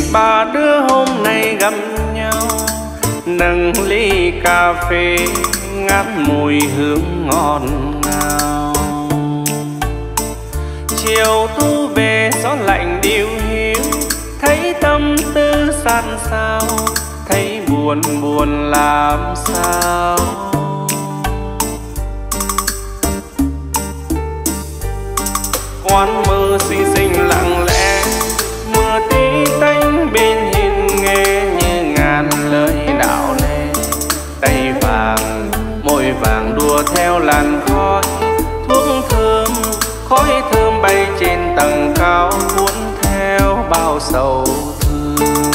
ba đứa hôm nay gặp nhau, nâng ly cà phê ngát mùi hương ngọt ngào. Chiều thu về gió lạnh điêu hiu, thấy tâm tư san sao, thấy buồn buồn làm sao. Quán mơ xinh xinh lặng lẽ, mưa tí tách bên hiên nghe như ngàn lời đạo lệ. Tay vàng môi vàng đùa theo làn khói, thuốc thơm khói thơm bay trên tầng cao, cuốn theo bao sầu thương.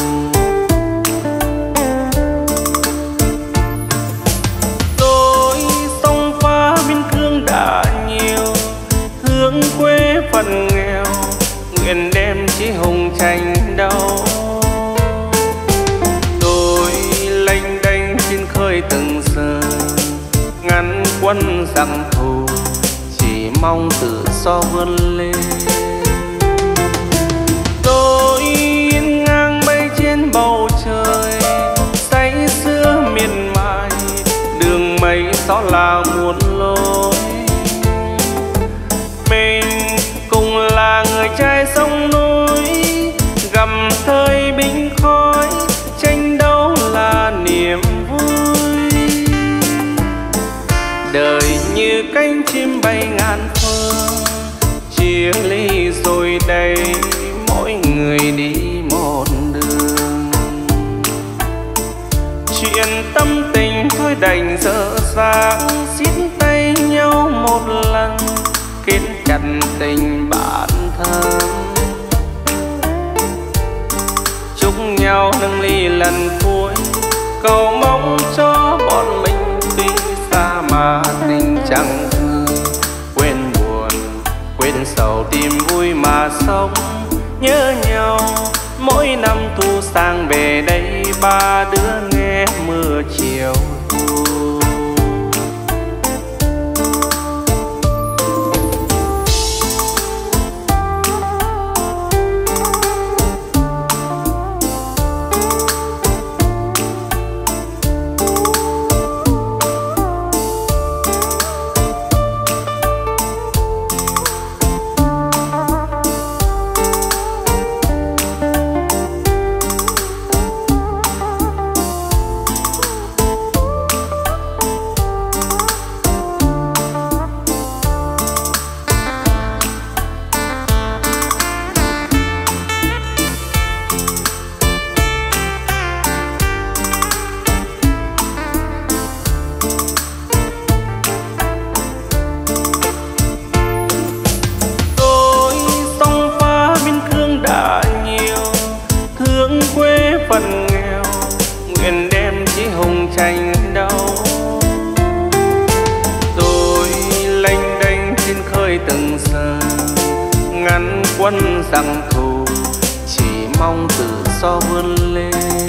Tôi sông pha biên cương đã nhiều, thương quê phần nghèo, nguyện đem chí hùng tranh đấu. Tôi lênh đênh trên khơi từng giờ, ngăn quân giặc thù, chỉ mong tự do vươn lên. Tôi yên ngang bay trên bầu trời, say sưa miệt mài, đường mây gió là muôn lối. Mình cùng là người trai sông núi, gặm thời binh khói, tranh đấu là niềm vui. Đời như cánh chim bay ngàn phương, chia ly rồi đây mỗi người đi một đường. Chuyện tâm tình thôi đành dở dang, xiết tay nhau một lần, kết chặt tình bản thân. Chúc nhau nâng ly lần cuối, cầu mong cho bọn mình tuy xa mà tình chẳng hư. Quên buồn quên sầu tìm vui mà sống, nhớ nhau mỗi năm thu sang về đây, ba đứa nghe mưa chiều thu. Phần nghèo nguyện đem chí hùng tranh đấu. Tôi lênh đênh trên khơi từng giờ, ngăn quân giặc thù, chỉ mong tự do vươn lên.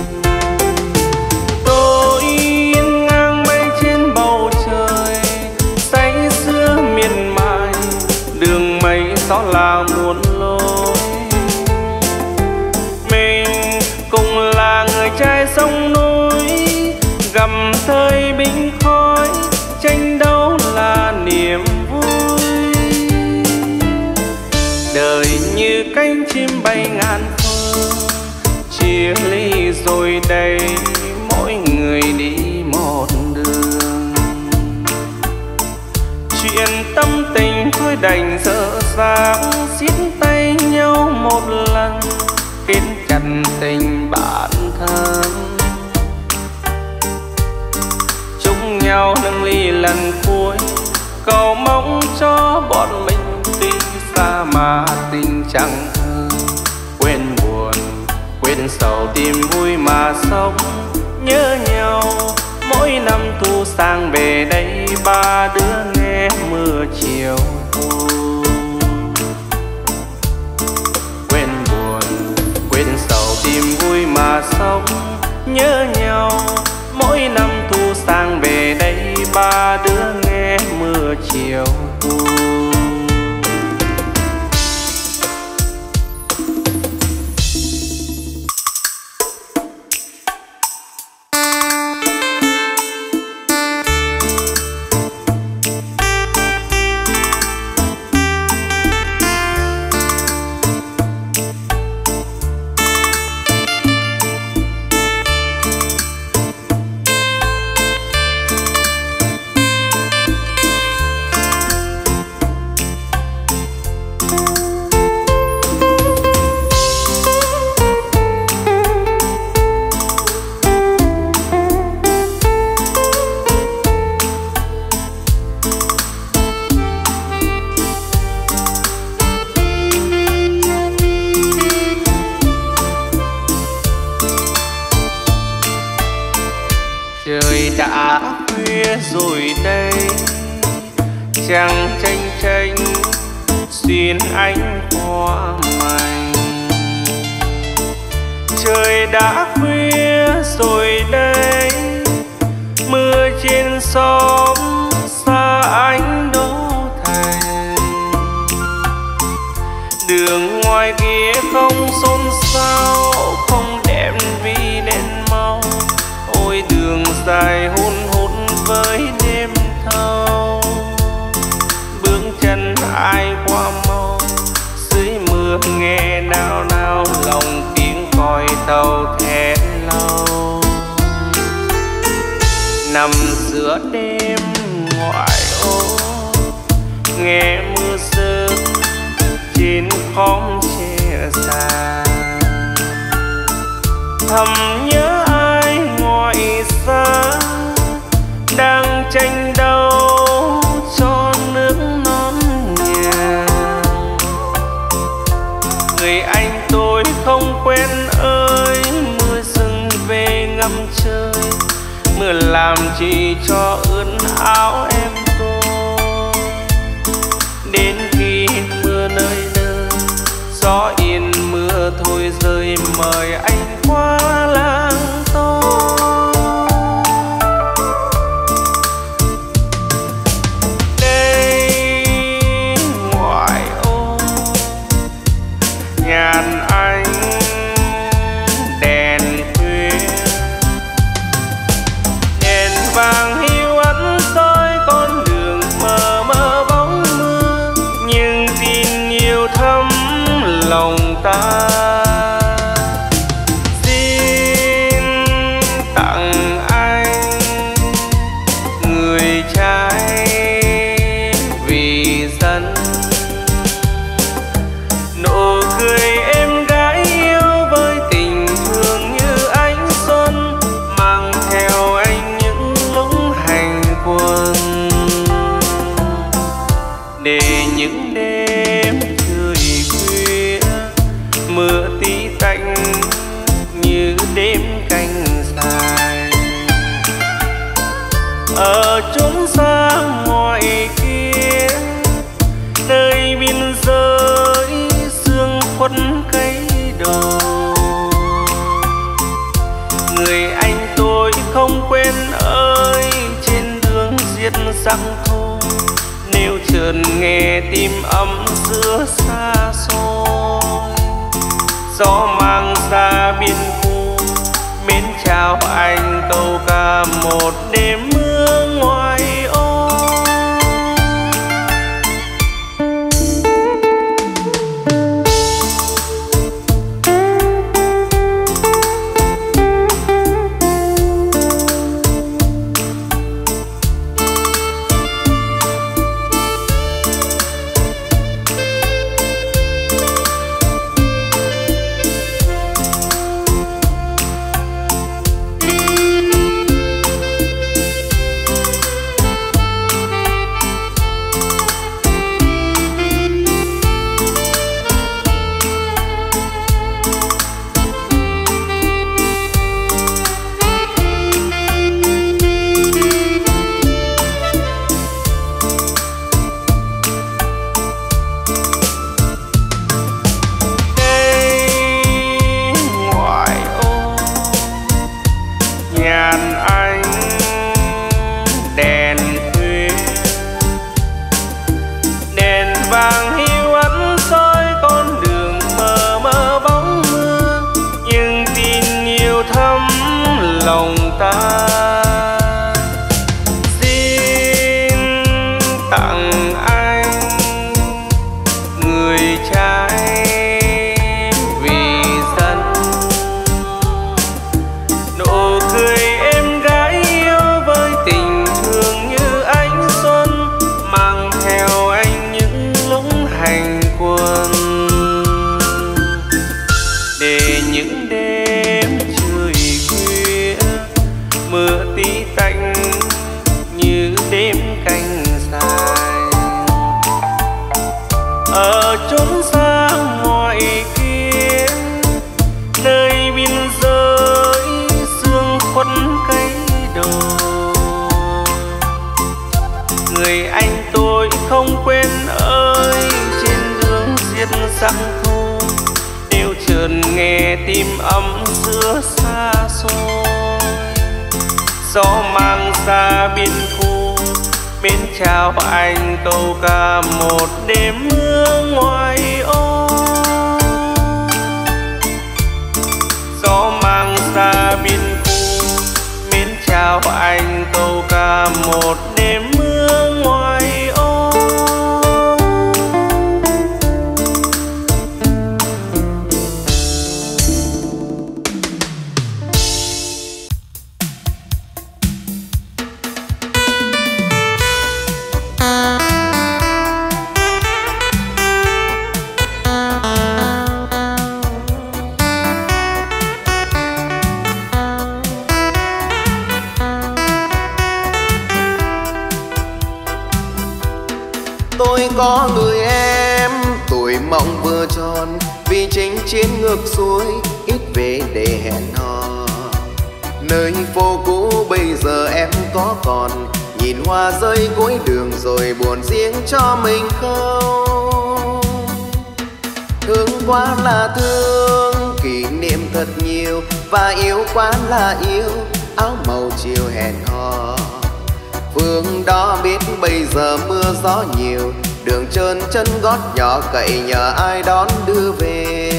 Tôi yên ngang bay trên bầu trời, say sưa miệt mài, đường mây gió là muôn lối. Cùng là người trai sông núi, gặm thời binh khói, tranh đấu là niềm vui. Đời như cánh chim bay ngàn phương, chia ly rồi đây mỗi người đi một đường. Chuyện tâm tình thôi đành dở dang, xiết tay nhau một lần, kết chặt tình bản thân. Chúc nhau nâng ly lần cuối, cầu mong cho bọn mình tuy xa mà tình chẳng hư. Quên buồn quên sầu tìm vui mà sống, nhớ nhau mỗi năm thu sang về đây, ba đứa nghe mưa chiều thu. Quên sầu tìm vui mà sống, nhớ nhau mỗi năm thu sang về đây, ba đứa nghe mưa chiều thu. Trời đã khuya rồi đây, trăng chênh chênh xuyên ánh hoa mành. Trời đã khuya rồi đây, mưa trên xóm xa ánh đô thành. Đường ngoài kia không xôn xao, không đèn vì đèn mau. Ôi đường dài hun hút với đêm thâu, bước chân ai qua mau. Dưới mưa nghe nao nao, lòng tiếng còi tàu thét lâu. Nằm giữa đêm ngoại ô, nghe mưa rơi trên khóm tre già. Thầm nhớ ai ngoài xa, đang tranh đấu cho nước non nhà. Người anh tôi không quen ơi, mưa rừng về ngâm chơi. Mưa làm chi cho ướt áo em tôi. Đến khi mưa nơi nơi, gió yên mưa thôi rơi, mời anh qua làng tôi. Đây ngoại ô nhàn anh đèn khuya, đèn vàng hiu ẩn soi con đường mờ mờ bóng mưa. Nhưng tin yêu thấm lòng ta, xin tặng anh người trai vì dân. Nụ cười em gái yêu với tình thương như ánh xuân, mang theo anh những lúc hành quân. Để những đêm trời khuya, mưa tí tách như đêm canh dài. Ở chốn xa ngoài kia, nơi biên giới sương khuất cây đồi. Người anh tôi không quên ơi, trên đường giết răng thôi. Nếu chợt nghe tim ấm giữa xa xôi, gió mang ra biên khu, mến chào anh câu ca một đêm mưa ngoài ô. Lòng ta xin tặng anh người trai vì dân. Nụ cười em gái yêu với tình thương như ánh xuân, mang theo anh những lúc hành quân. Để những đêm trời khuya, mưa Gió mang xa biên khu, mến chào anh câu ca một đêm mưa ngoài ô. Gió mang xa biên khu, mến chào anh câu ca một đêm mưa ngoài ô. Tôi có người em, tuổi mộng vừa tròn, vì chính chiến ngược xuôi, ít về để hẹn hò. Nơi phố cũ bây giờ em có còn, nhìn hoa rơi cuối đường rồi buồn riêng cho mình không. Thương quá là thương, kỷ niệm thật nhiều, và yêu quá là yêu, áo màu chiều hẹn hò. Phương đó biết bây giờ mưa gió nhiều, đường trơn chân gót nhỏ cậy nhờ ai đón đưa về.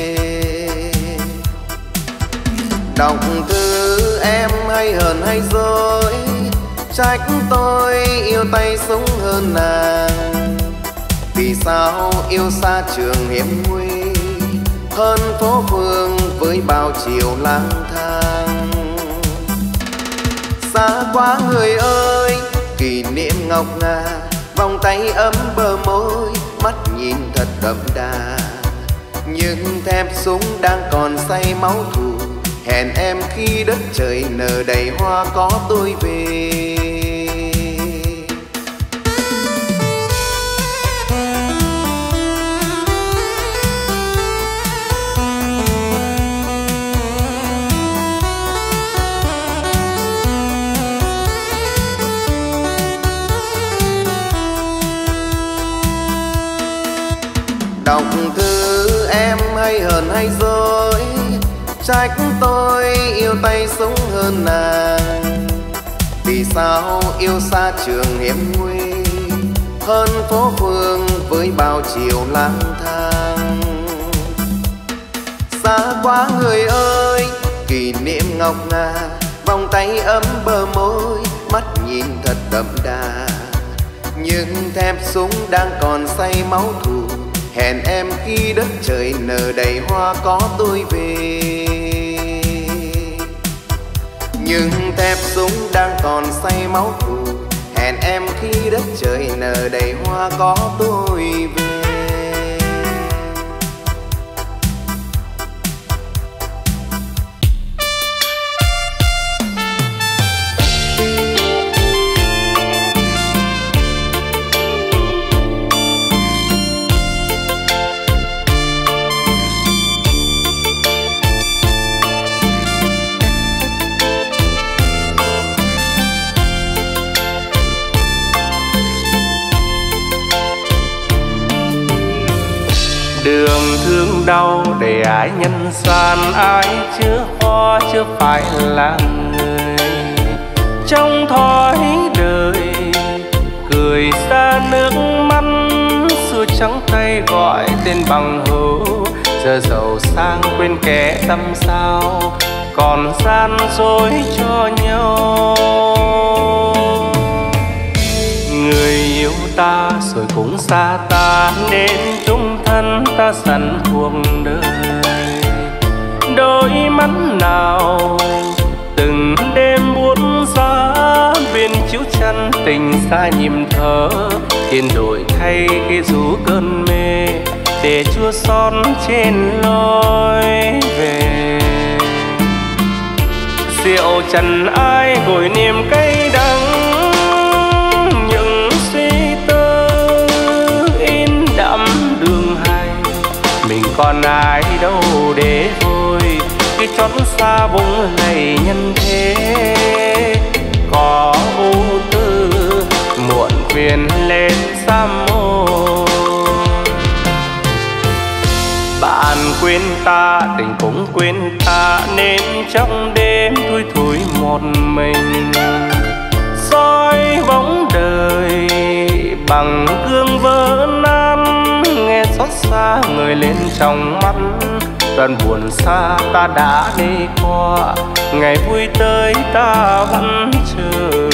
Đọc thư em hay hờn hay dối, trách tôi yêu tay súng hơn nàng. Vì sao yêu xa trường hiểm nguy, hơn phố phường với bao chiều lang thang. Xa quá người ơi, kỷ niệm ngọc ngà, vòng tay ấm bờ môi, mắt nhìn thật đậm đà. Nhưng thép súng đang còn say máu thù, hẹn em khi đất trời nở đầy hoa có tôi về. Đọc thư em hay hờn hay dối, trách tôi yêu tay súng hơn nàng. Vì sao yêu xa trường hiểm nguy, hơn phố phường với bao chiều lang thang. Xa quá người ơi, kỷ niệm ngọc ngà, vòng tay ấm bờ môi, mắt nhìn thật đậm đà. Nhưng thép súng đang còn say máu thù, hẹn em khi đất trời nở đầy hoa có tôi về. Nhưng thép súng đang còn say máu thù, hẹn em khi đất trời nở đầy hoa có tôi về. Đường thương đau để ai nhân gian, ai chưa hoa chưa phải là người. Trong thói đời cười xa nước mắt, xưa trắng tay gọi tên bằng hữu. Giờ giàu sang quên kẻ tâm sao, còn gian dối cho nhau. Người yêu ta rồi cũng xa ta, nên chung thân ta sẵn cuộc đời. Đôi mắt nào từng đêm buốt giá, bên chiếu chăn tình xa nhịp thở. Tiền đổi thay cái rú cơn mê, để chua xót trên lối về. Rượu trần ai gội niềm cay đắng, những suy tư in đậm đường hành. Mình còn ai đâu để vui, khi chót xa bóng lầy nhân thế. Có vô tư muộn phiền lên xa môi. Bạn quên ta, tình cũng quên ta, nên trong đêm đêm thui thủi một mình, soi bóng đời bằng gương vỡ nát, nghe xót xa người lên trong mắt. Đoạn buồn xa ta đã đi qua, ngày vui tới ta vẫn chờ.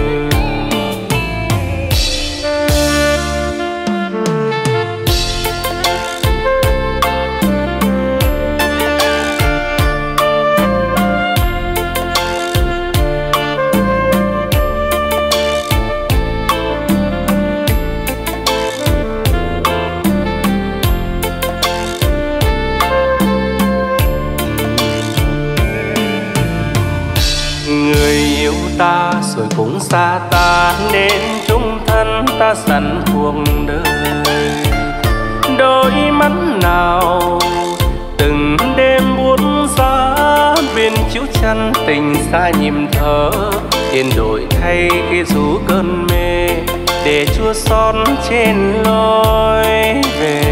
Ta rồi cũng xa ta nên chung thân ta sẵn cuộc đời. Đôi mắt nào từng đêm buốt giá, bên chiếu chăn tình xa nhịp thở, yên đổi thay khi rủ cơn mê để chua xót trên lối về.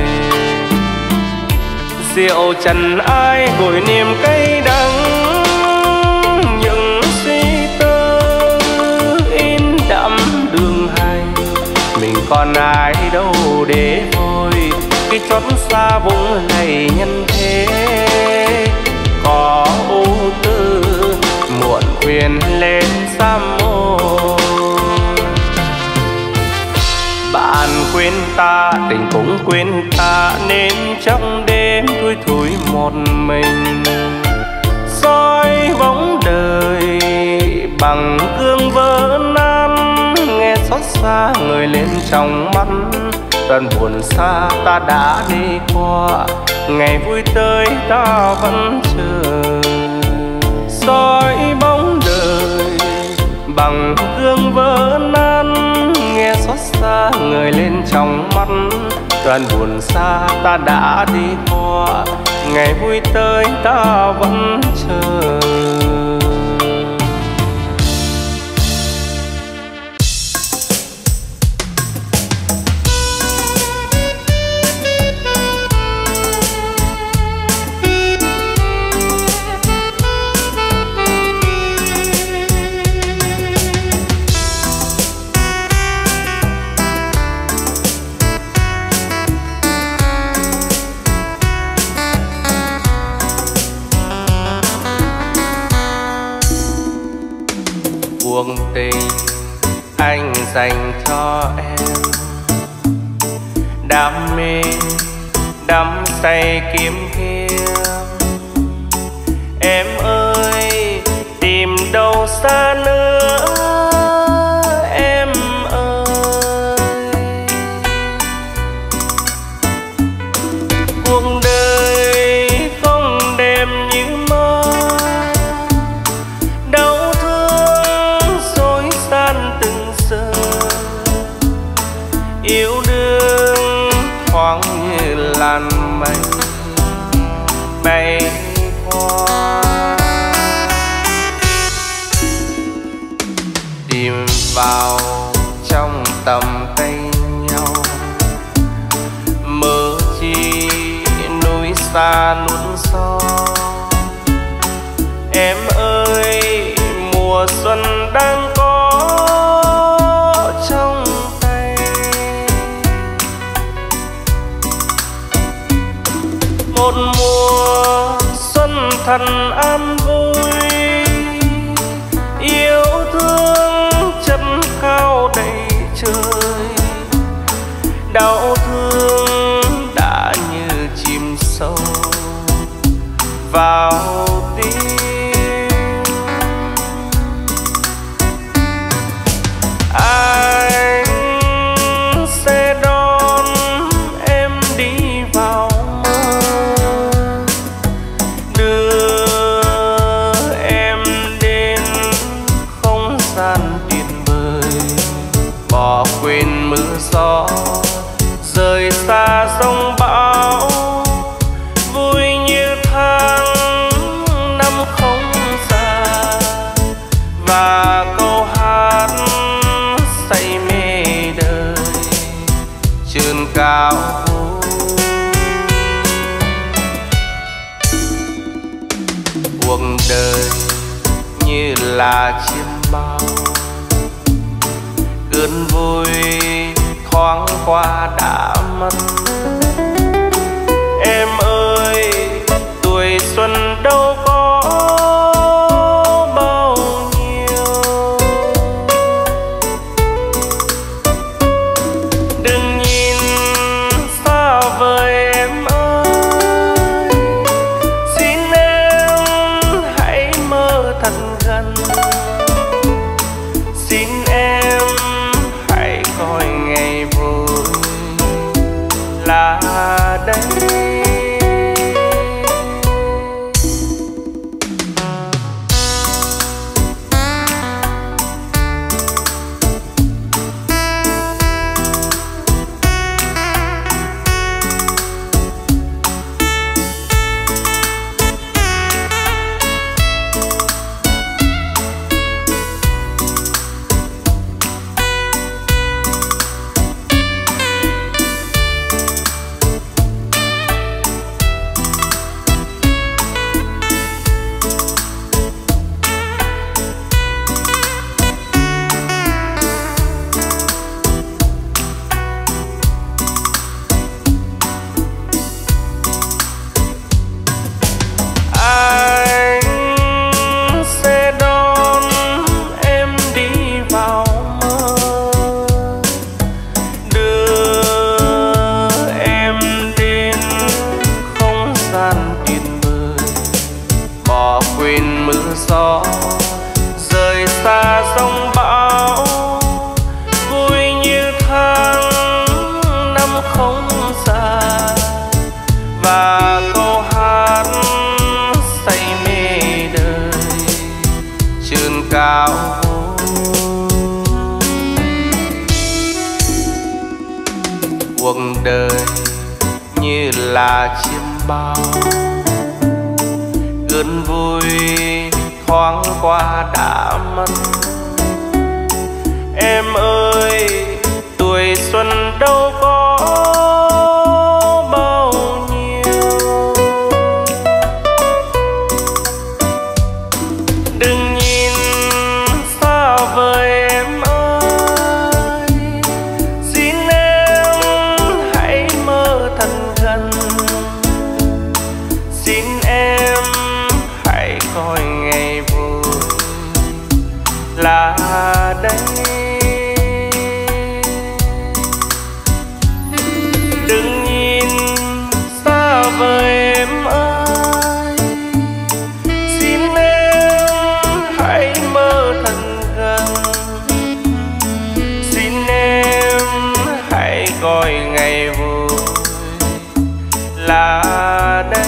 Rượu trần ai gội niềm cay đắng, mình còn ai đâu để thôi khi chót xa vũng lầy nhân thế. Có ưu tư muộn khuyên lên xa môi, bạn quên ta tình cũng quên ta, nên trong đêm thui thủi một mình, soi bóng đời bằng gương vỡ nát, nghe xót xa người lên trong mắt. Đoạn buồn xa ta đã đi qua, ngày vui tới ta vẫn chờ. Soi bóng đời bằng gương vỡ nát, nghe xót xa người lên trong mắt. Đoạn buồn xa ta đã đi qua, ngày vui tới ta vẫn chờ. Cuộc tình anh dành cho em, đam mê đắm say kiếm hiếm. Em ơi tìm đâu xa nữa, em ơi. Cuộc đời không đẹp như mơ, yêu đương thoáng như làn mây bay qua. Tìm vào trong tầm tay nhau, mơ chi núi xa núi gió. Em ơi mùa xuân đang có trong tay, một mùa xuân thật an vui, yêu thương chất cao đầy trời. Đau thương đã như chìm sâu vào tim. Anh sẽ đón em đi vào mơ, đưa là chiêm bao. Cơn vui thoáng qua đã mất. Em ơi, tuổi xuân đâu có bao nhiêu. Đừng nhìn xa vời em ơi, xin em hãy mơ thật gần. Xin em hãy coi ngày vui là đây. Gió rời xa sông bão, vui như tháng năm không xa. Và câu hát say mê đời trường cao. Cuộc đời như là chiêm bao, cơn vui thoáng qua đã mất. Em ơi, tuổi xuân đâu có bao nhiêu. Đừng nhìn xa vời em ơi, xin em hãy mơ thật gần. Xin em hãy coi ngày vui là đây. Đừng nhìn xa vời em ơi, xin em hãy mơ thật gần. Xin em hãy coi ngày vui là đây.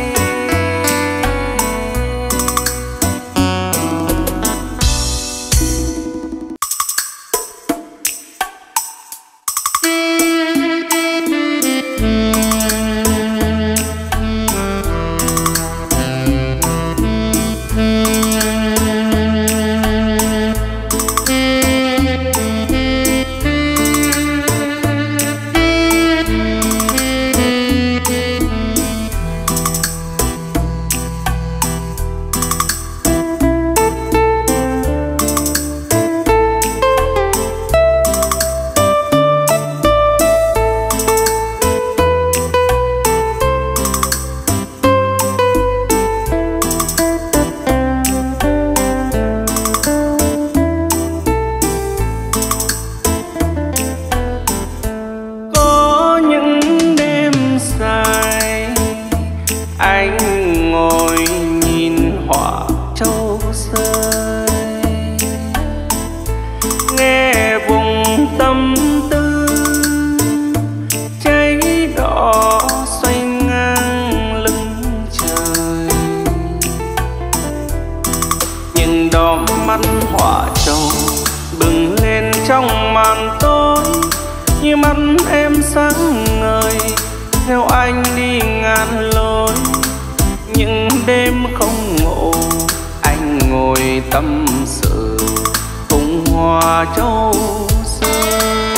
Mắt họa trầu bừng lên trong màn tối, như mắt em sáng ngời theo anh đi ngàn lối. Những đêm không ngủ anh ngồi tâm sự cùng hoa châu xưa.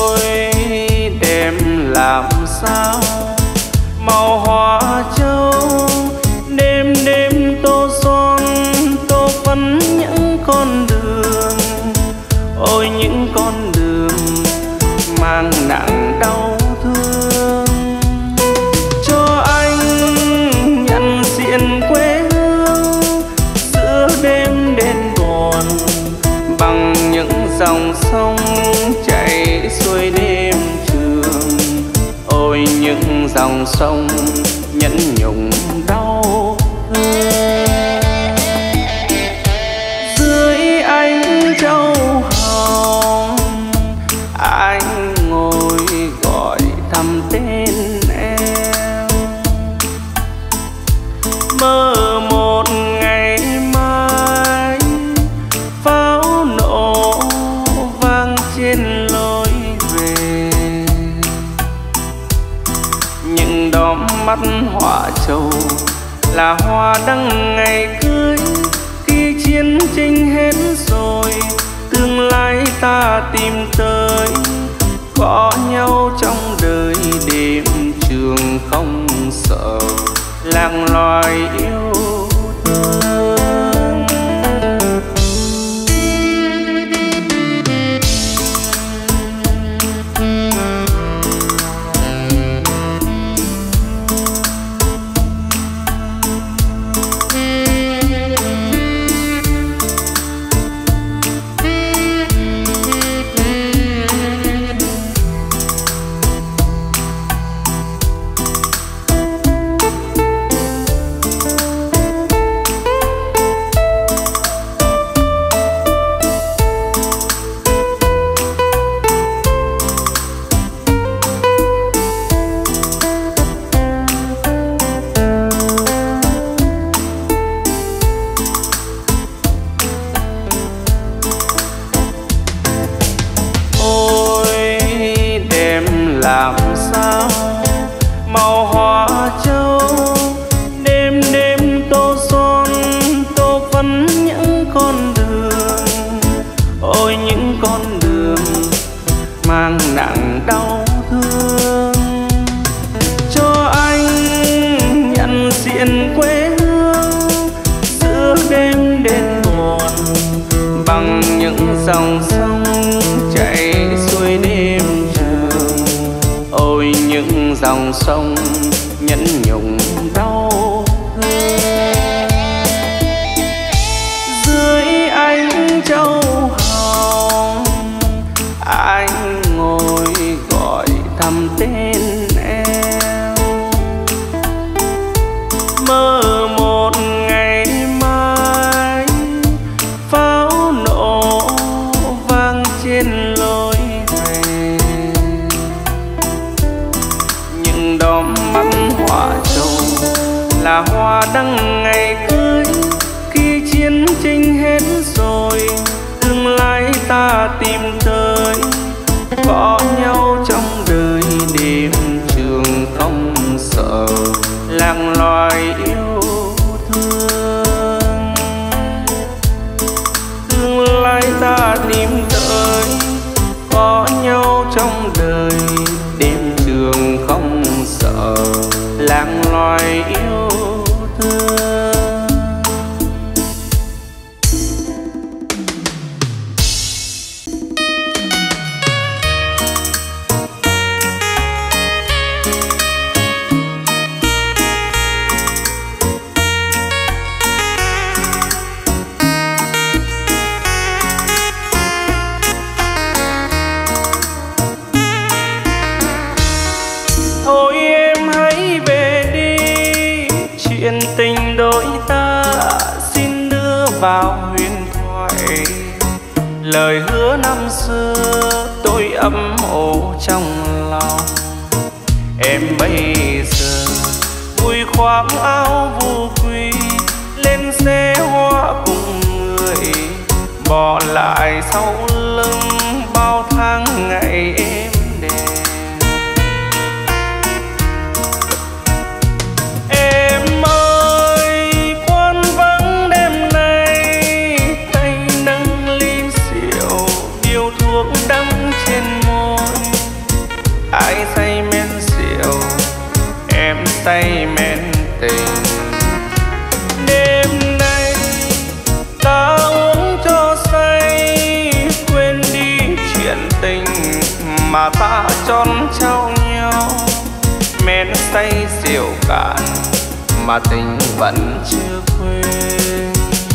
Ôi đêm làm sao màu hoa châu dòng sông nhẫn nhục đau thương. Dưới ánh châu hồng anh ngồi gọi thầm tên em, mơ một ngày mai pháo nổ vang trên lối về. Những đóm mắt họa trầu là hoa đăng ngày cưới, khi chiến tranh hết rồi tương lai ta tìm tới, có nhau trong đời đêm trường không sợ làng loài yêu thương. Làm sao màu hoa châu đêm đêm tô son tô phấn những con đường, ôi những con đường mang nặng đau thương. Cho anh nhận diện quê hương giữa đêm đêm buồn, bằng những dòng sông chảy xuôi đêm trường. Ôi những dòng sông nhẫn nhục đau thương. Dưới ánh châu hồng anh ngồi gọi thầm tên em, mơ một ngày mai pháo nổ vang trên lối về. Những đóm mắt họa trầu là hoa đăng ngày cưới, khi chiến tranh hết rồi tương lai ta tìm tới, có nhau trong đời đêm trường không sợ làng loài yêu thương. Tương lai ta tìm tới, có nhau trong đời đêm trường không sợ làng loài yêu thương. Thôi em hãy về đi, chuyện tình đôi ta xin đưa vào huyền thoại. Lời hứa năm xưa tôi ấm ổ trong lòng. Em bây giờ vui khoác áo vu quy, lên xe hoa cùng người, bỏ lại sau lưng bao tháng ngày êm đềm. Em ơi quán vắng đêm nay, tay nâng ly rượu, điều thuốc đắng trên môi. Ai say men rượu, em say men tình. Đêm nay ta uống cho say, quên đi chuyện tình mà ta tròn trao nhau. Men say rượu cạn mà tình vẫn chưa quên.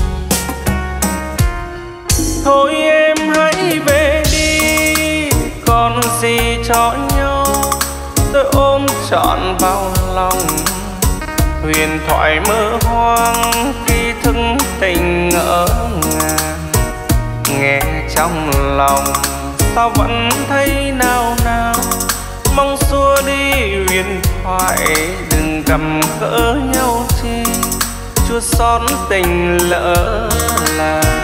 Thôi em hãy về đi, còn gì cho nhau. tôi ôm trọn vào lòng. Huyền thoại mơ hoang khi thức tình ngỡ ngàng, nghe trong lòng sao vẫn thấy nao nao. Mong xua đi huyền thoại, đừng cầm cỡ nhau chi, chua xót tình lỡ làng.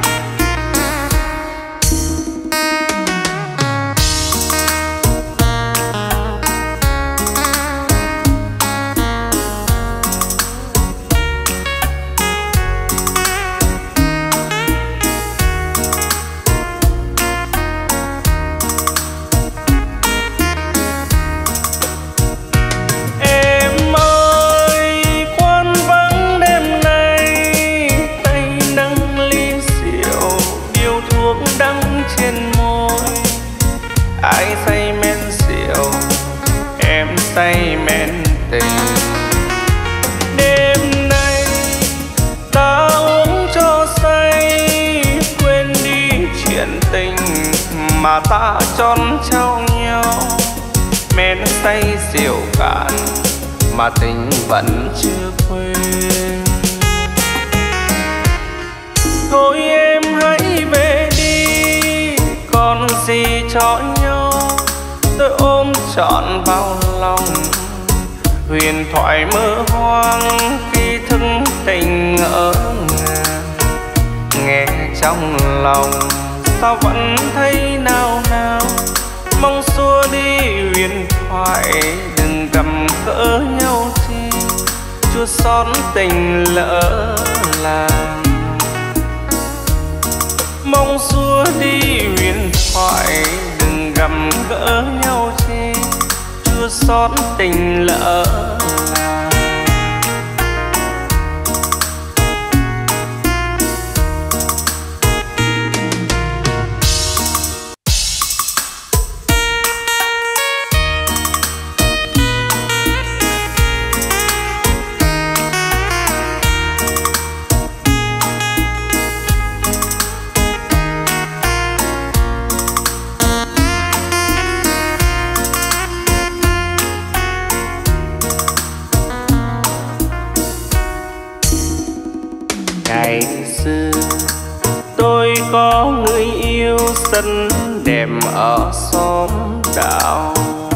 Say men tình đêm nay ta uống cho say, quên đi chuyện tình mà ta tròn trao nhau. Men say rượu cạn mà tình vẫn chưa quên. Thôi em hãy về đi, còn gì cho nhau. Tôi ôm trọn vào lòng. Huyền thoại mơ hoang khi thức tình ngỡ ngàng, nghe trong lòng sao vẫn thấy nao nao. Mong xua đi huyền thoại, đừng cầm cỡ nhau chi, chua xót tình lỡ làng. Mong xua đi huyền thoại, đừng gầm gỡ nhau chi, chua xót tình lỡ làng. Ngày xưa tôi có người yêu xinh đẹp ở xóm đạo.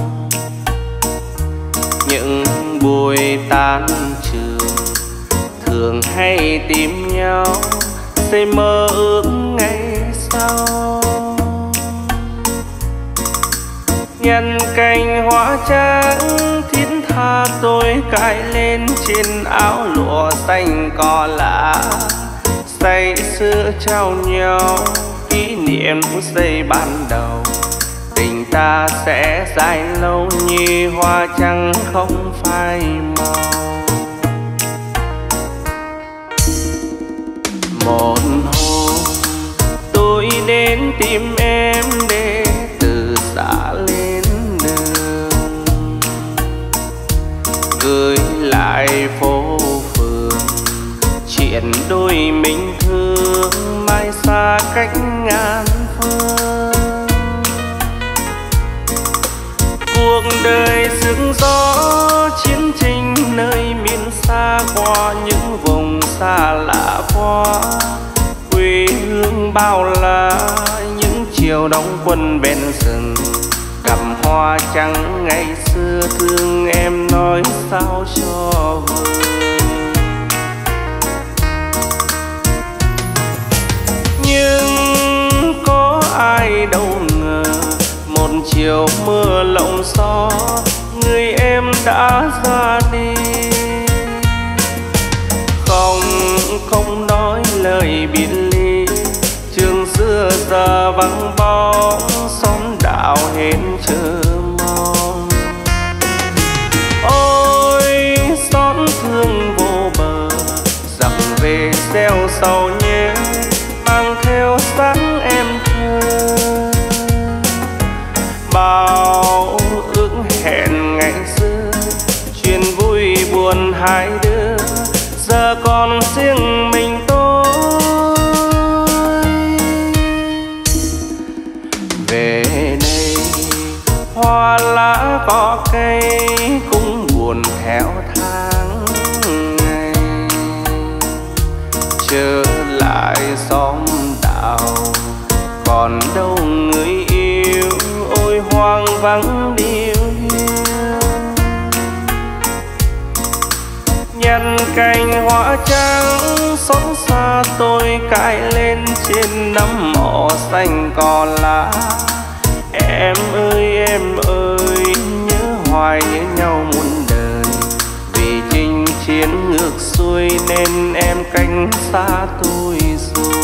Những buổi tan trường thường hay tìm nhau, xây mơ ước ngày sau. Nhân cành hoa trắng thiết tha tôi cài lên trên áo lụa xanh cỏ lạ. Say sưa trao nhau kỷ niệm phút giây ban đầu. Tình ta sẽ dài lâu như hoa trắng không phai màu. Một hôm tôi đến tìm em để từ xa lên đường, gửi lại phố phường chuyện đôi mình thương mai xa cách ngàn phương. Cuộc đời sương gió chiến tranh nơi miền xa, qua những vùng xa lạ qua quê hương bao la. Những chiều đóng quân bên rừng cầm hoa trắng ngày xưa, thương em nói sao cho vừa. Nhưng có ai đâu ngờ một chiều mưa lộng gió người em đã ra đi. Không nói lời biệt ly, trường xưa giờ vắng bóng, xóm đạo hết chờ mong. Ôi xót thương vô bờ, dặm về gieo sầu nhé, mang theo sáng em thơ. Bao ước hẹn ngày xưa, chuyện vui buồn hai đứa, giờ còn riêng mình tôi. Về đây hoa lá có cây trở lại xóm đạo. Còn đâu người yêu, ôi hoang vắng điều hiu. Nhăn cành hoa trắng xót xa tôi cài lên trên nấm mộ xanh cỏ lá. Em ơi nhớ hoài nhớ nhau muôn đời. Vì chinh chiến ngược xuôi nên em cách xa tôi rồi.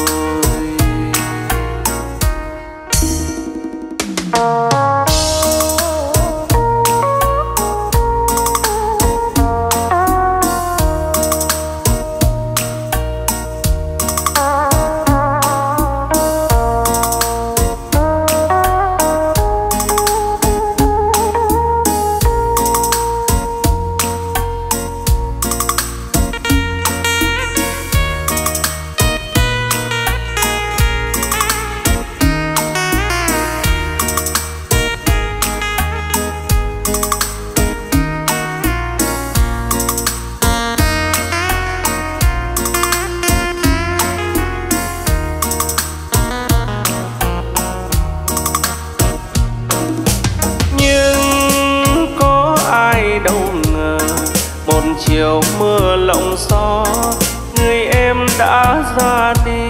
Chiều mưa lộng gió, người em đã ra đi.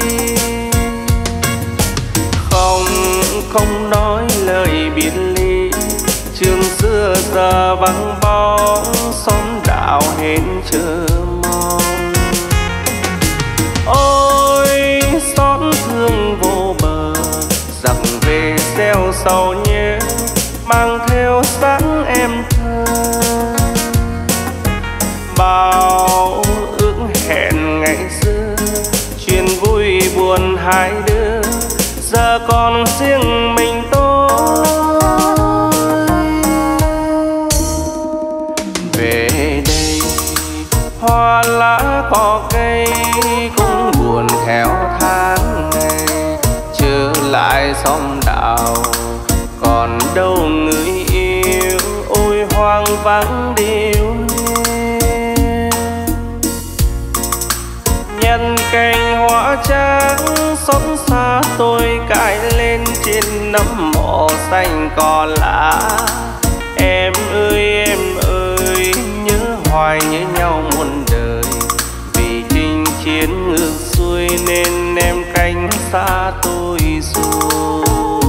Không nói lời biệt ly, trường xưa giờ vắng bóng, xóm đạo hết chờ mong. Ôi xót thương vô bờ, giặc về gieo sầu nhớ, mang theo sáng em thơ. Bao ước hẹn ngày xưa, chuyện vui buồn hai đứa, giờ còn riêng mình tôi. Về đây hoa lá cỏ cây cũng buồn theo tháng ngày, trở lại xóm đạo còn đâu người yêu, ôi hoang vắng điều. Nhân cành hoa trắng xót xa tôi cài lên trên nấm mộ xanh cỏ lá. Em ơi nhớ hoài nhớ nhau muôn đời. Vì chinh chiến ngược xuôi nên em cách xa tôi rồi.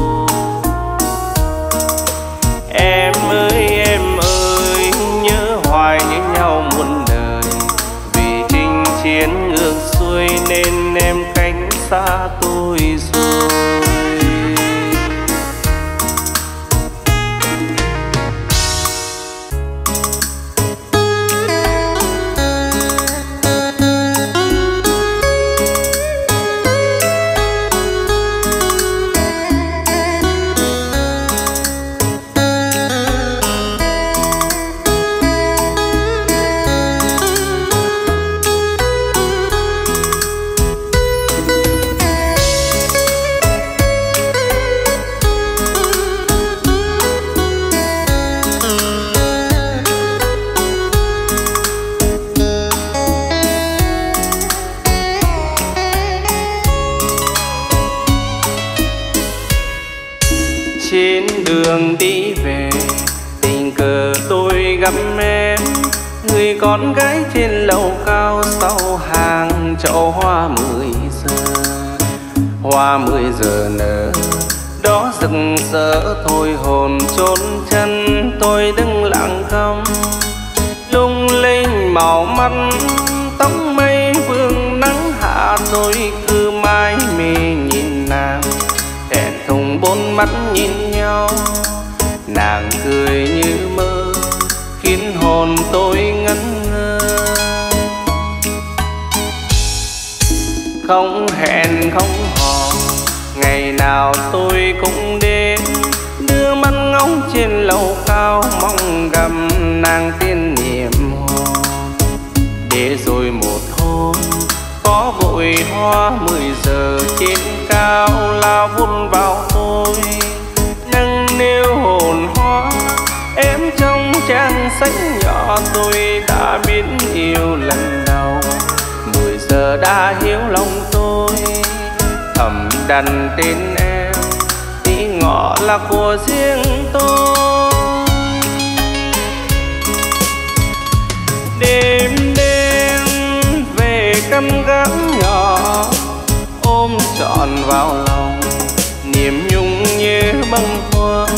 Em ơi nhớ hoài nhớ nhau muôn đời. Vì chinh chiến ngược xuôi nên em cách xa tôi rồi. Trên đường đi về tình cờ tôi gặp em, người con gái trên lầu cao sau hàng chậu hoa 10 giờ. Hoa 10 giờ nở đó rực rỡ thôi hồn chốn chân, tôi đứng lặng câm lung linh màu mắt tóc mây vương nắng hạ. Tôi cứ mãi mê nhìn nàng, hẹn thùng bốn mắt nhìn nhau, nàng cười như mơ khiến hồn tôi ngẩn ngơ. Không hẹn không hò ngày nào tôi cũng đến, đưa mắt ngóng trên lầu cao mong gặp nàng tiên niệm hồn. Để rồi một hôm có vội hoa 10 giờ trên cao lao vun vào tôi, nâng niu hồn hoa em trong trang sách nhỏ. Tôi đã biết yêu lần đầu 10 giờ giờ đã hiểu lòng tôi, thầm đặt tên em, tí ngọ là của riêng tôi. Đêm đêm về căm gắng nhỏ, ôm trọn vào lòng niềm nhung như bâng khuâng.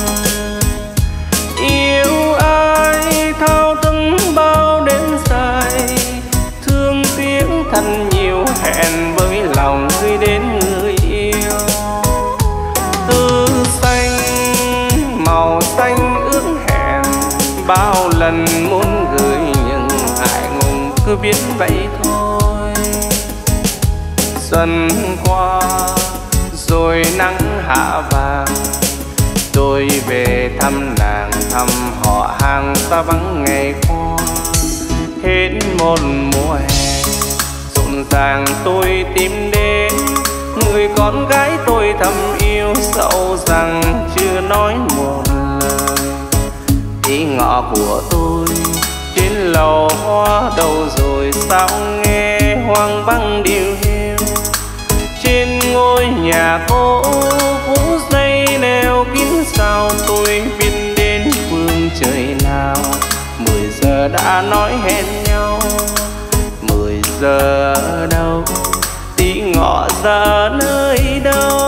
Yêu ai thao thức bao đêm dài, thương tiếc thật nhiều hẹn với lòng gửi đến người yêu. Tư xanh màu xanh ước hẹn, bao lần muốn gửi nhưng ngại ngùng cứ biết vậy thôi. Xuân qua rồi nắng hạ vàng, tôi về thăm nàng thăm họ hàng ta vắng ngày qua. Hết một mùa hè rộn ràng tôi tìm đến người con gái tôi thầm yêu, dẫu rằng chưa nói một lời. Ý ngọ của tôi trên lầu hoa đâu rồi, sao nghe hoang vắng điều hiu. Trên ngôi nhà cũ phút giây neo kín sao, tôi biết đến phương trời nào. 10 giờ đã nói hẹn nhau, 10 giờ đâu, tí ngọ giờ nơi đâu.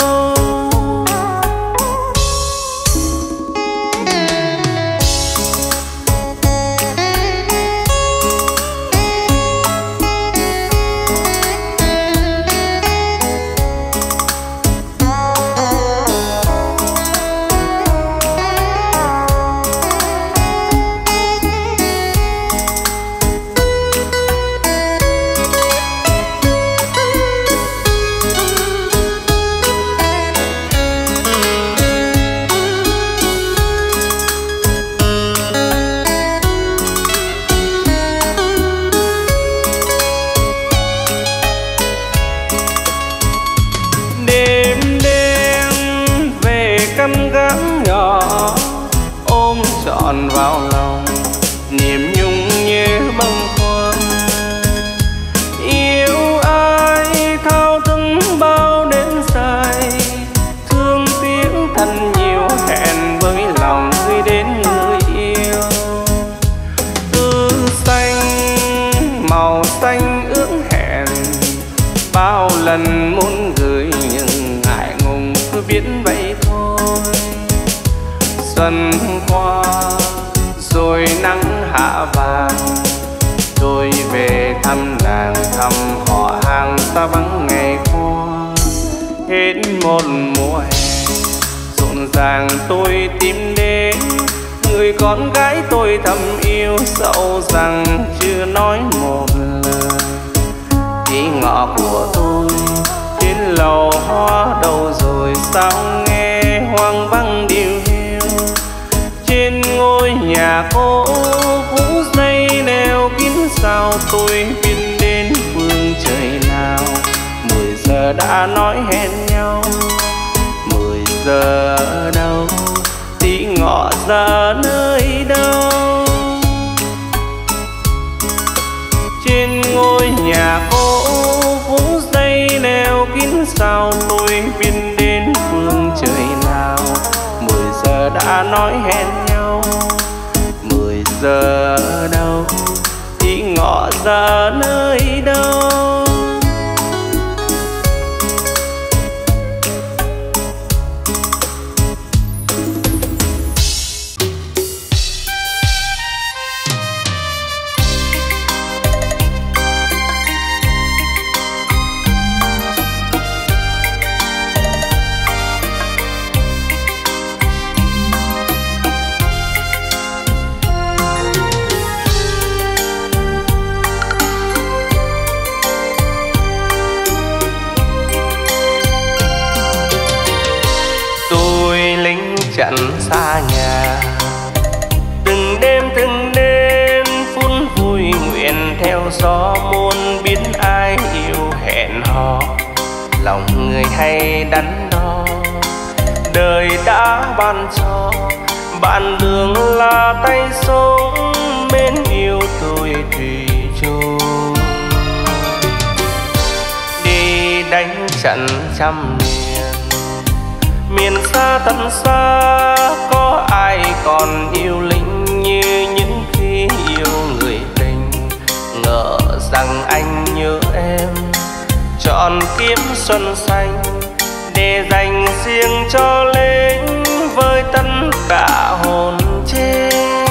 Trọn vào lòng niềm nhung như bâng khuâng. Yêu ai thao thức bao đêm dài, thương tiếc thật nhiều hẹn với lòng gửi đến người yêu. Tư xanh màu xanh ước hẹn, bao lần muốn gửi nhưng ngại ngùng cứ biết vậy thôi. Xuân qua rồi nắng hạ vàng, tôi về thăm nàng thăm họ hàng ta vắng ngày qua. Hết một mùa hè rộn ràng tôi tìm đến người con gái tôi thầm yêu, dẫu rằng chưa nói một lời. Ý ngọ của tôi trên lầu hoa đâu rồi, sao nghe hoang vắng điều hiu. Trên ngôi nhà cũ phút giây neo kín sao, tôi biết đến phương trời nào. 10 giờ đã nói hẹn nhau, 10 giờ đâu, tí ngọ giờ nơi đâu. Trên ngôi nhà cũ phút giây neo kín sao, tôi biết đến phương trời nào. 10 giờ đã nói hẹn nhau, 10 giờ đâu, tí ngọ giờ nơi đâu. Chẳng xa nhà, từng đêm phút vui nguyện theo gió, muốn biết ai yêu hẹn hò, lòng người hay đắn đo. Đời đã ban cho bạn đường là tay sống, bên yêu tôi thủy chung. trận trăm niên. Miền xa tận xa có ai còn yêu lính như những khi yêu người tình. Ngờ rằng anh nhớ em trọn kiếp xuân xanh để dành riêng cho lính với tất cả hồn trên.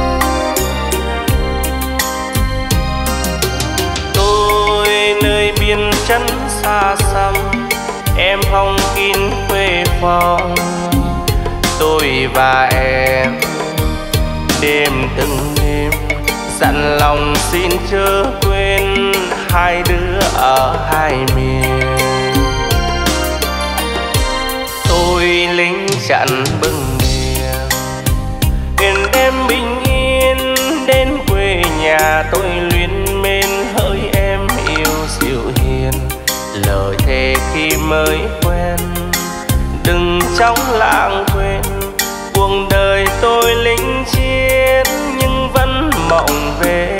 Tôi nơi biên chân xa xăm, em hong kín quê phòng. Tôi và em đêm từng đêm dặn lòng xin chớ quên hai đứa ở hai miền. Tôi lính chặn bưng biển, nguyện đêm bình yên đến quê nhà. Tôi luyến mến hỡi em yêu dịu hiền, lời thề khi mới quen đừng trong lãng quên. Cuộc đời tôi lính chiến nhưng vẫn mộng về.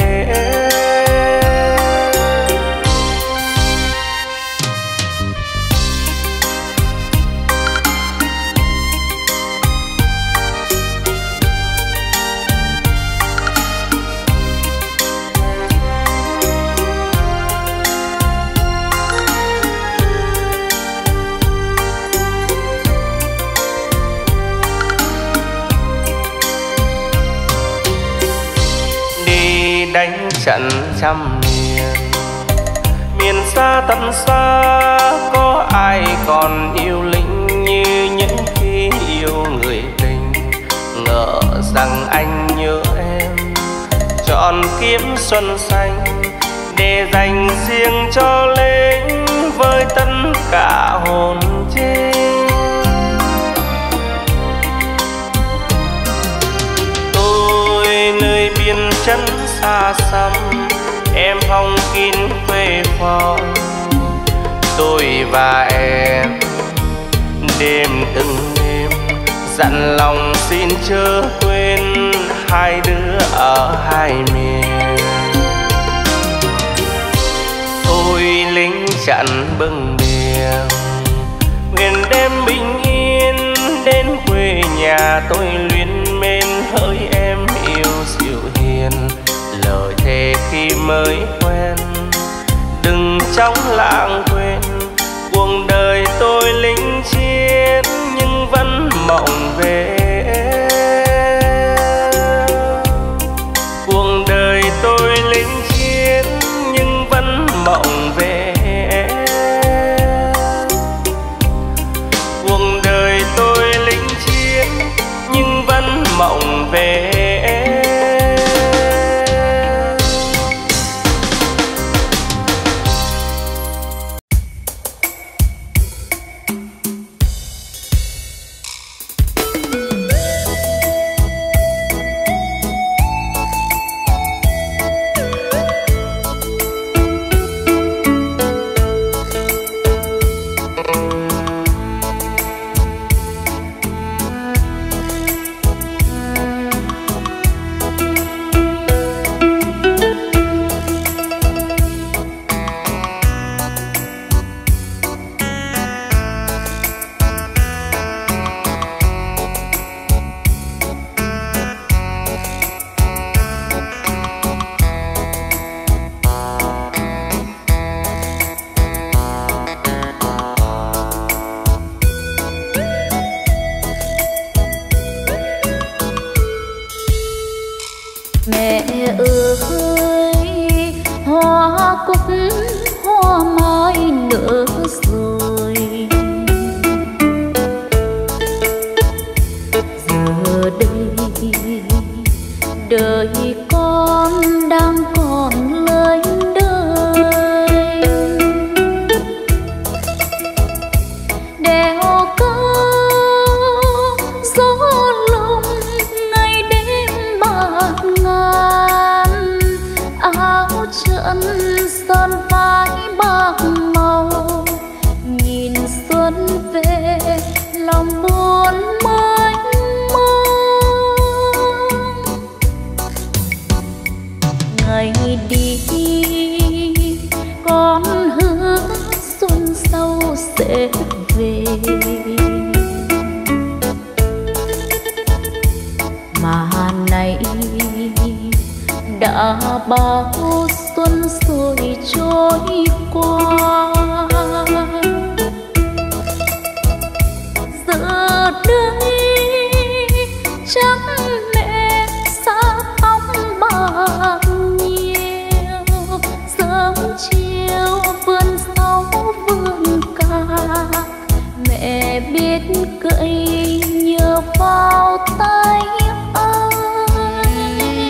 Đánh trận trăm niên, miền xa tận xa có ai còn yêu lính như những khi yêu người tình. Ngờ rằng anh nhớ em trọn kiếp xuân xanh để dành riêng cho lính với tất cả hồn trên. Tôi nơi biên chân xa xăm, em hong kín quê phòng. Tôi và em đêm từng đêm dặn lòng xin chớ quên hai đứa ở hai miền. Tôi lính chặn bưng biển, nguyện đêm bình yên đến quê nhà. Tôi luyến mến hỡi em yêu dịu hiền, lời thề khi mới quen đừng trong lãng quên. Cuộc đời tôi lính chiến nhưng vẫn mộng về. Cuộc đời tôi lính chiến nhưng vẫn mộng về. Cuộc đời tôi lính chiến nhưng vẫn mộng về. Mẹ ơi, hoa cúc hoa mai nở rồi, giờ đây đời con đang còn lên đời. Đèo cao gió lồng ngày đêm bạt ngàn, áo chân son phai bạc màu, nhìn xuân về lòng buồn mênh mông. Ngày đi con hứa xuân sau sẽ về. Mà này đã bao xuân rồi trôi qua, giờ đây chắc mẹ xa tóc bạc nhiều, sớm chiều vườn sau vườn ca mẹ biết cậy nhờ vào tay ai.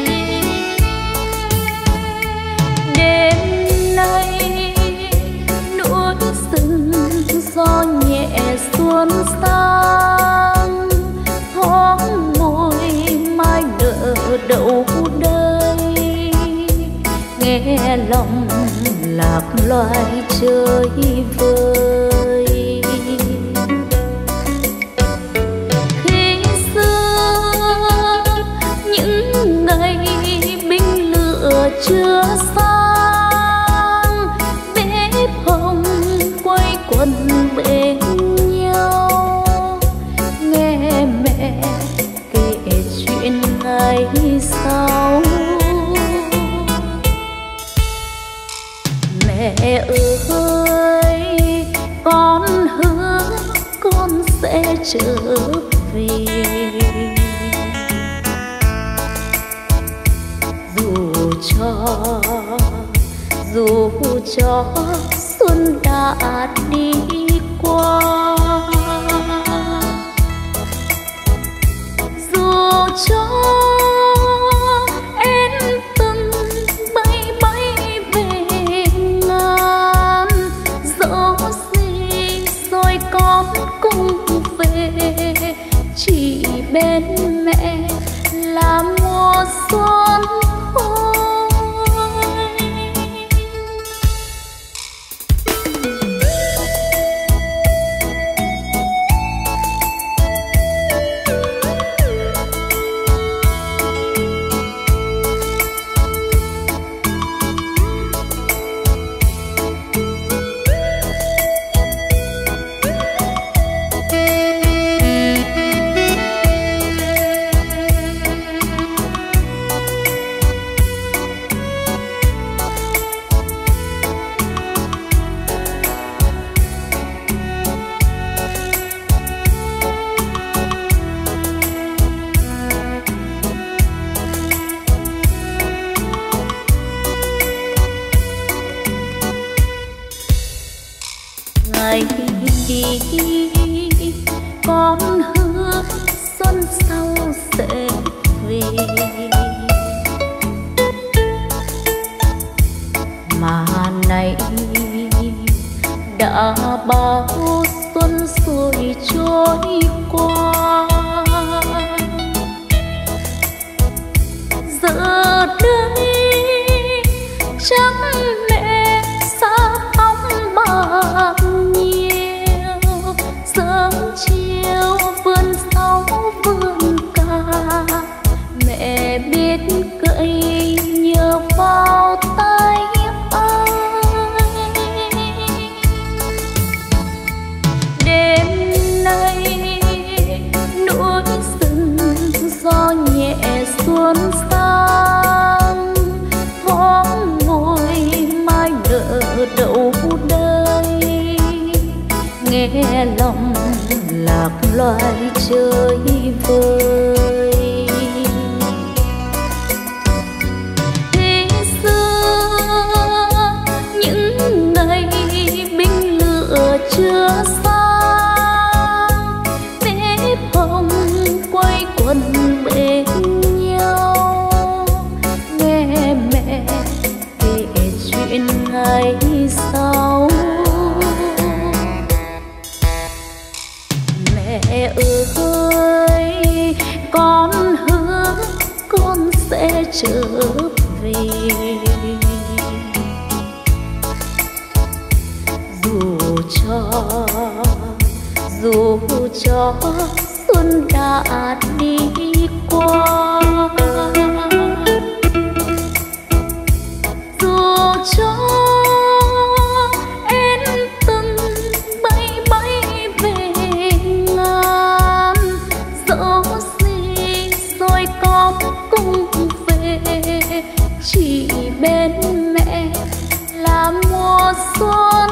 Đêm nay núi rừng gió nhẹ xuân sang, thoáng môi mai nở đậu đây, nghe lòng lạc loài chơi vơi. Khi xưa những ngày binh lửa chưa sang, bếp hồng quay quần bên nhau, nghe mẹ kể chuyện ngày sau. Mẹ ơi con hứa con sẽ trở về, dù cho xuân đã đi qua, dù cho em từng bay bay về ngàn, dẫu gì rồi con cũng về, chỉ bên mẹ là mùa xuân thôi. Ngày đi con hứa xuân sau sẽ về, mà này đã bao xuân rồi trôi qua, giờ đây chắc mẹ xa tóc bạc nhiều, sớm chiều vườn sau vườn ca mẹ biết cậy nhờ vào tay ai. Đêm nay núi rừng gió nhẹ xuân sang, thoáng môi mai nở đậu đây, nghe lòng lạc loài chơi vơi. Khi xưa những ngày binh lửa chưa sang, bếp hồng quay quần bên nhau, nghe mẹ kể chuyện ngày sau. Mẹ ơi con hứa con sẽ trở về, dù cho xuân đã đi qua, dù cho em từng bay mùa xuân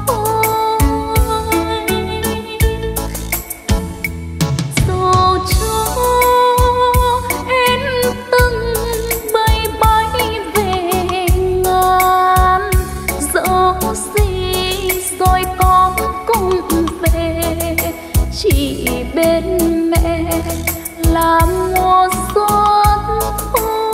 dù cho em từng bay bay về ngàn dẫu gì rồi con cũng về chỉ bên mẹ là mùa xuân thôi.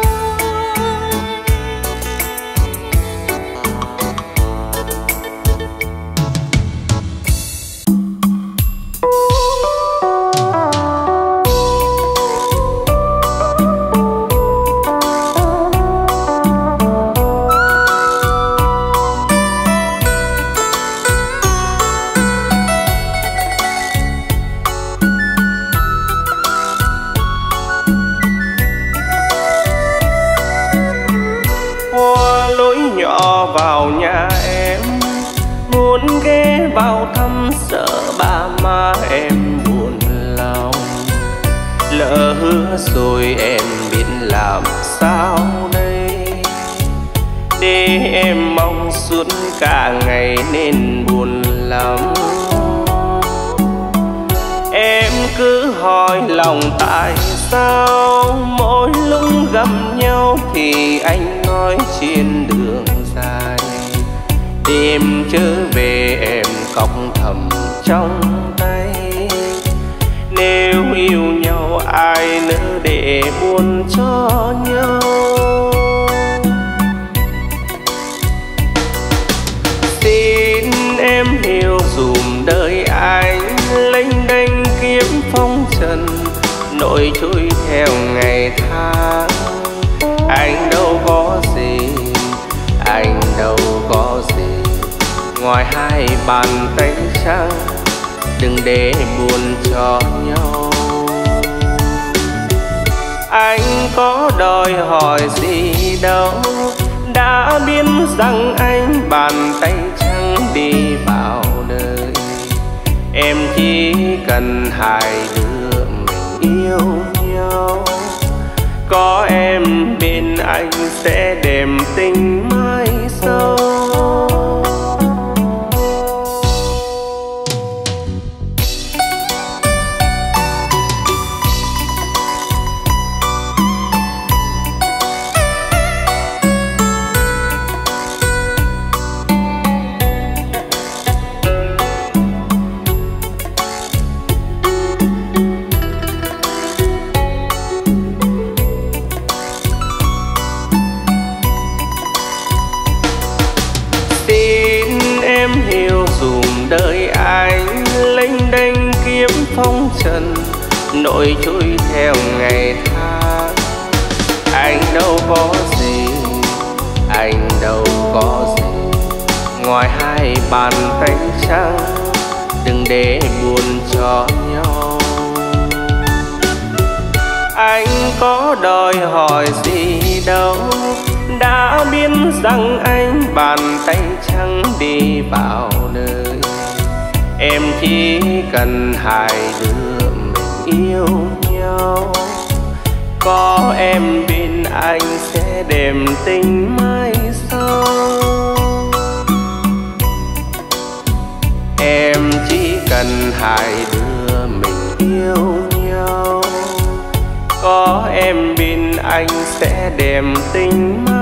Vào nhà em muốn ghé vào thăm sợ ba má em buồn lòng, lỡ hứa rồi em biết làm sao đây, để em mong suốt cả ngày nên buồn lắm. Em cứ hỏi lòng tại sao mỗi lúc gặp nhau thì anh nói trên đường dài, đêm trở về em cọc thầm trong tay. Nếu yêu nhau ai nỡ để buồn cho nhau. Xin em hiểu dùm đời anh lênh đênh kiếm phong trần, nỗi trôi theo ngày tháng. Anh đâu có gì, anh đâu có gì ngoài hai bàn tay trắng, đừng để buồn cho nhau. Anh có đòi hỏi gì đâu, đã biết rằng anh bàn tay trắng đi vào đời. Em chỉ cần hai đứa mình yêu nhau, có em bên anh sẽ đệm tình mãi sau. Đời anh lênh đênh kiếm phong trần, nỗi trôi theo ngày tháng. Anh đâu có gì, anh đâu có gì ngoài hai bàn tay trắng, đừng để buồn cho nhau. Anh có đòi hỏi gì đâu, đã biết rằng anh bàn tay trắng đi vào đời. Em chỉ cần hai đứa mình yêu nhau, có em bên anh sẽ đệm tình mãi sau. Em chỉ cần hai đứa mình yêu nhau, có em bên anh sẽ đệm tình mãi.